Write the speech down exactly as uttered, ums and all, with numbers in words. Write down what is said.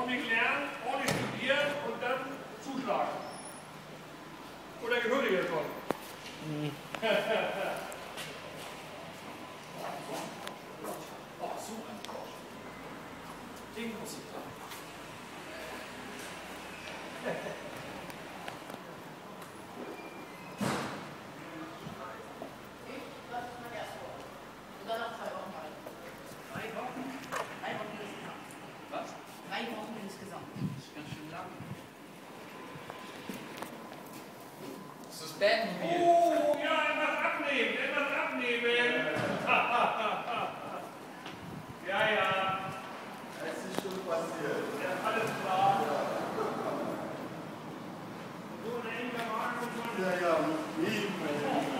ordentlich lernen, ordentlich studieren und dann zuschlagen. Oder gehört ihr schon? Mhm. Oh, so ein Gott. Den muss ich da. Oh, ja, etwas abnehmen, etwas abnehmen. Ja, ja. Es ist schon passiert. Ja, alles klar. So, ein enger Magen und so. Ja, ja, eben.